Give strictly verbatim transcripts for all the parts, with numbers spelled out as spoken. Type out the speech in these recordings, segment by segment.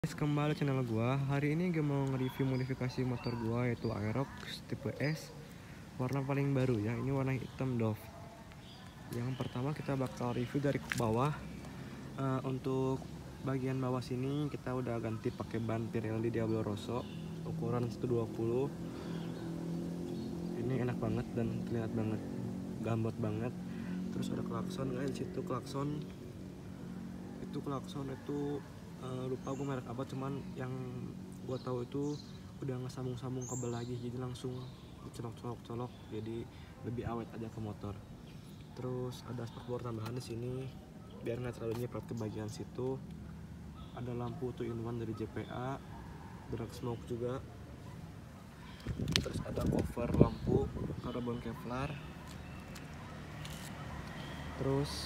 Guys, kembali channel gua. Hari ini gue mau nge-review modifikasi motor gua, yaitu Aerox tipe S, warna paling baru ya. Ini warna hitam Dove. Yang pertama kita bakal review dari bawah. Uh, untuk bagian bawah sini kita udah ganti pakai ban Pirelli Diablo Rosso ukuran seratus dua puluh. Ini enak banget dan terlihat banget, gambot banget. Terus ada klakson guys, itu klakson. Itu klakson itu Uh, lupa gue merek apa, cuman yang gue tahu itu udah ngesambung-sambung kabel lagi, jadi langsung colok-colok-colok, jadi lebih awet aja ke motor. Terus ada spakbor tambahan di sini biar nggak terlalu nyiprat ke bagian situ. Ada lampu two in one dari J P A, dark smoke juga. Terus ada cover lampu karbon Kevlar. Terus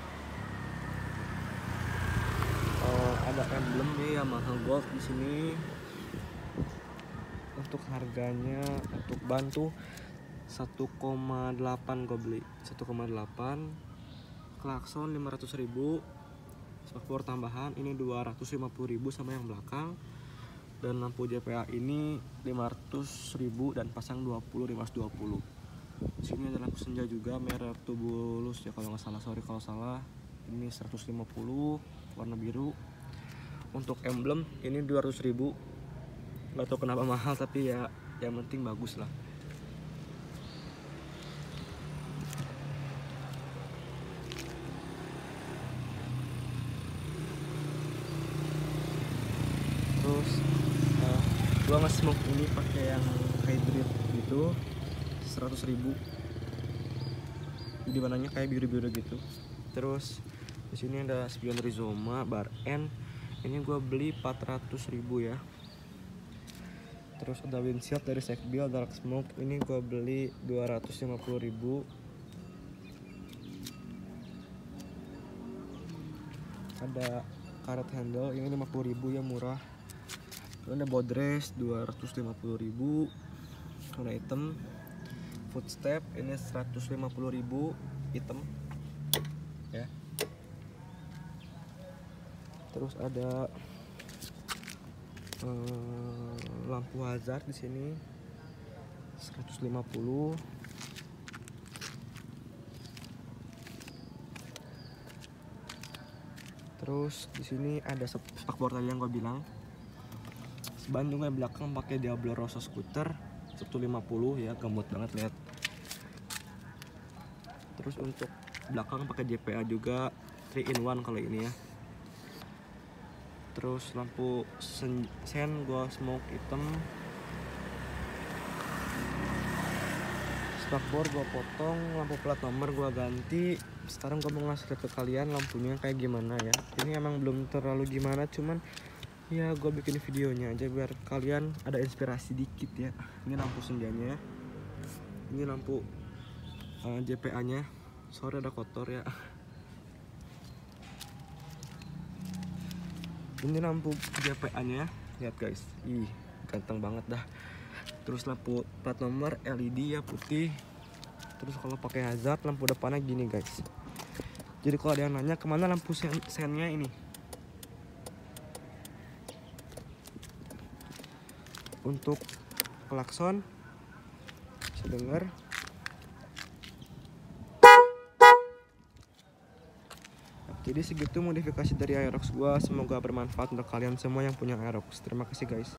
ada emblem nih Yamaha Gold di sini. Untuk harganya untuk bantu satu koma delapan gue beli, satu koma delapan. Klakson lima ratus ribu, spakbor tambahan ini dua ratus lima puluh ribu sama yang belakang. Dan lampu J P A ini lima ratus ribu dan pasang dua puluh lima ratus dua puluh. Di sini ada lampu senja juga merek Tubulus ya kalau nggak salah, sorry kalau salah. Ini seratus lima puluh warna biru. Untuk emblem ini dua ratus ribu, nggak tahu kenapa mahal, tapi ya yang penting bagus lah. Terus uh, gua nge-smoke ini pakai yang hybrid gitu, seratus ribu. Di mananya kayak biru-biru gitu. Terus di sini ada spion Rizoma bar N. Ini gue beli empat ratus ribu ya. Terus ada windshield dari Sekbil dark smoke, ini gue beli dua ratus lima puluh ribu. Ada karet handle ini lima puluh ribu ya, murah. Terus ada bodrest dua ratus lima puluh ribu warna hitam. Footstep ini seratus lima puluh ribu hitam ya. Terus ada um, lampu hazard di sini seratus lima puluh. Terus di sini ada spakbor tadi yang gue bilang. Ban juga belakang pakai Diablo Rosso scooter seratus lima puluh ya, gambut banget lihat. Terus untuk belakang pakai J P A juga three in one kalau ini ya. Terus lampu sen, sen gua smoke hitam. Spakbor gua potong, lampu plat nomor gua ganti. Sekarang gua mau ngasih ke kalian lampunya kayak gimana ya. Ini emang belum terlalu gimana, cuman ya gua bikin videonya aja biar kalian ada inspirasi dikit ya. Ini lampu senjanya, ini lampu uh, J P A nya. Sorry ada kotor ya. Ini lampu J P A nya, lihat guys, ih ganteng banget dah. Terus lampu plat nomor L E D ya, putih. Terus kalau pakai hazard lampu depannya gini guys. Jadi kalau ada yang nanya kemana lampu sen sennya ini, untuk klakson bisa dengar. Jadi segitu modifikasi dari Aerox gua, semoga bermanfaat untuk kalian semua yang punya Aerox. Terima kasih guys.